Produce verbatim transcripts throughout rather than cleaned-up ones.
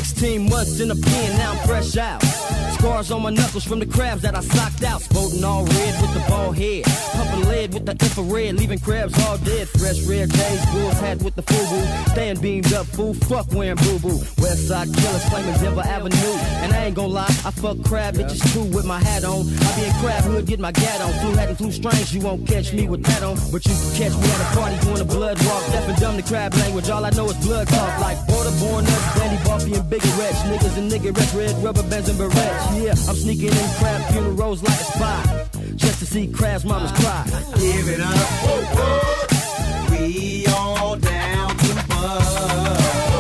Sixteen months in the pen, now I'm fresh out. Scars on my knuckles from the crabs that I socked out. Sporting all red with the bald head, pumping lead with the infrared, leaving crabs all dead. Fresh red days, bulls hat with the FUBU, staying beamed up, fool, fuck wearing boo-boo. Westside killers claiming Denver Avenue, and I ain't gon' lie, I fuck crab bitches too with my hat on. I be in crab hood, get my gat on. Flew hat and flew strange, you won't catch me with that on, but you can catch me at a party doing a blood walk. Deaf and dumb to crab language, all I know is blood talk. Like border-born nuts, Danny Buffy and Bigger Rich, niggas and niggerettes, red rubber bands and barrettes. Yeah, I'm sneaking in crab funerals like a spy, just to see crab's mamas cry. Give it up, whoa, whoa. We all down to bud.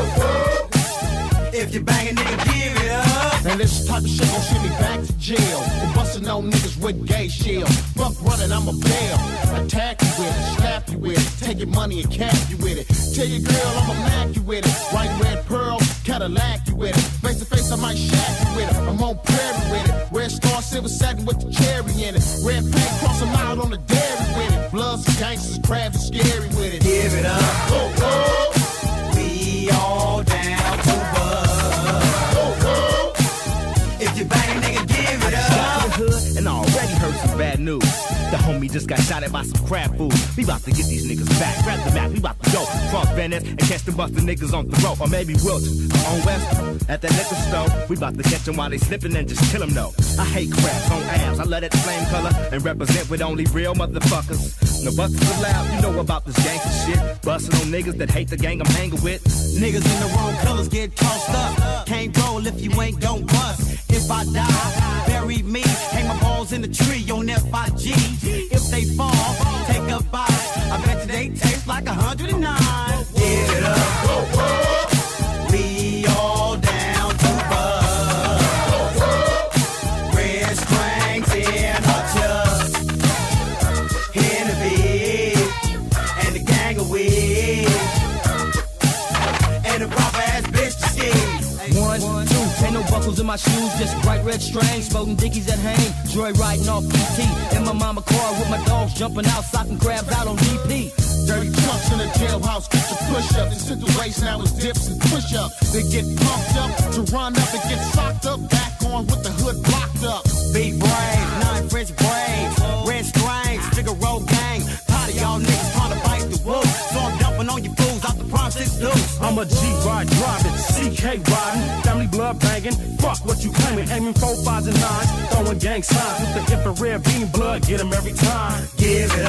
If you bang a nigga, give it up. And this type of shit gon' send me back to jail. For busting on niggas with gay shield. Fuck running, I'm a bail. Attack you with it, slap you with it, take your money and cap you with it. Tell your girl I'ma mac you with it. White, red, pearl, Cadillac you with it. Face to face, I might shack you with it. I'm on prairie with it. Red star, silver satin with the cherry in it. Red paint, cross them out on the dairy with it. Bloods and gangsters, crabs and scary with it. Give it up, whoa, whoa. We all down to bud. Whoa, whoa. If you bang a nigga, give it up. Hood and I already heard some bad news. The homie just got shot at by some crab food. We about to get these niggas back. Grab the map, we about to go cross Venice and catch the bustin' niggas on the road. Or maybe Wilton or on West at that liquor store. We about to catch them while they slippin' and just kill them though. I hate crabs on abs. I love that flame color and represent with only real motherfuckers. No busters allowed, you know about this gangsta shit. Bustin' on niggas that hate the gang I'm hanging with. Niggas in the wrong colors get tossed up. Can't roll if you ain't gon' bust. If I die, bury me. Hang my balls in the tree on F I G. If they fall, take a bite. I bet you they taste like a hundred and nine. Give it up, whoa, whoa. We all down to bud. Whoa, whoa. Red strings in our chucks. Hennepy and the gang of weed. And a proper ass bitch to see. One, two, ain't no buckles in my shoes, just bright red strings, floating dickies that hang, joy riding off P T, in my mama car with my dogs jumping out, socking crabs out on D P. Dirty trucks in a jailhouse, get your push-up. This situation now is dips and push-up. They get pumped up to run up and get socked up. Back on with the hood blocked up. Big braids, nine French braids, red strings, Figaro gang. Tired of y'all niggas trying to bite the wool, so I'm dumping on you fools out the Bronx six deuce. I'm a G-Ride driving, C K riding, family blood banging. Fuck what you claiming, aiming four, fives and nines, throwing gang signs with the infrared beam blood. Get 'em every time. Give it up.